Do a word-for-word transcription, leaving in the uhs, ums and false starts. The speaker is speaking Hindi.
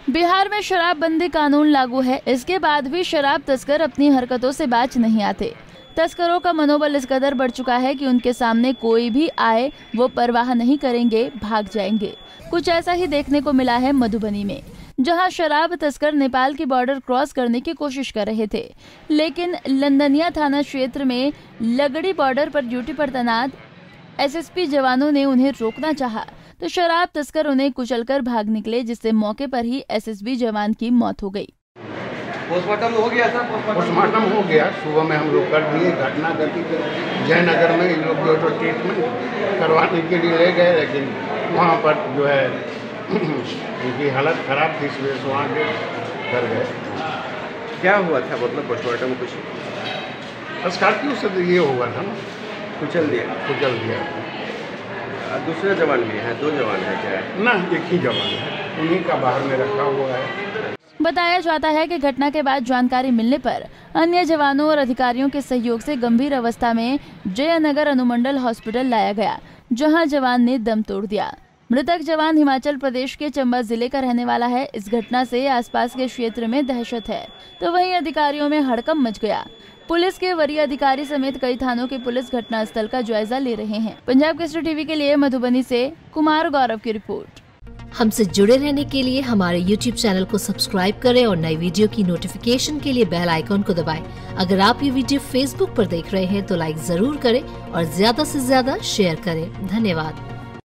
बिहार में शराबबंदी कानून लागू है, इसके बाद भी शराब तस्कर अपनी हरकतों से बाज नहीं आते। तस्करों का मनोबल इस कदर बढ़ चुका है कि उनके सामने कोई भी आए वो परवाह नहीं करेंगे, भाग जाएंगे। कुछ ऐसा ही देखने को मिला है मधुबनी में, जहां शराब तस्कर नेपाल की बॉर्डर क्रॉस करने की कोशिश कर रहे थे, लेकिन लंदनिया थाना क्षेत्र में लगड़ी बॉर्डर पर ड्यूटी पर तैनात एसएसपी जवानों ने उन्हें रोकना चाहा तो शराब तस्कर उन्हें कुचलकर भाग निकले, जिससे मौके पर ही एसएसबी जवान की मौत हो गई। पोस्टमार्टम हो गया था पोस्टमार्टम हो गया, सुबह में हम लोग कर दिए। घटना घटी जयनगर में इन लोग जो तो ट्रीटमेंट करवाने के लिए ले गए, लेकिन वहाँ पर जो है उनकी हालत खराब थी, इसलिए वहाँ के कर गए। क्या हुआ था, मतलब पोस्टमार्टम में कुछ स्कॉर्पियो से तो ये हुआ था ना, कुचल दिया कुचल दिया। दूसरे जवान भी हैं, दो जवान है क्या? ना, एक ही जवान है, उन्हीं का बाहर में रखा हुआ है। बताया जाता है कि घटना के बाद जानकारी मिलने पर अन्य जवानों और अधिकारियों के सहयोग से गंभीर अवस्था में जयनगर अनुमंडल हॉस्पिटल लाया गया, जहां जवान ने दम तोड़ दिया। मृतक जवान हिमाचल प्रदेश के चंबा जिले का रहने वाला है। इस घटना से आसपास के क्षेत्र में दहशत है, तो वहीं अधिकारियों में हड़कंप मच गया। पुलिस के वरीय अधिकारी समेत कई थानों की पुलिस घटनास्थल का जायजा ले रहे हैं। पंजाब केसरी टीवी के लिए मधुबनी से कुमार गौरव की रिपोर्ट। हमसे जुड़े रहने के लिए हमारे यूट्यूब चैनल को सब्सक्राइब करें और नई वीडियो की नोटिफिकेशन के लिए बेल आइकॉन को दबाएं। अगर आप ये वीडियो फेसबुक पर देख रहे हैं तो लाइक जरूर करें और ज्यादा से ज्यादा शेयर करें। धन्यवाद।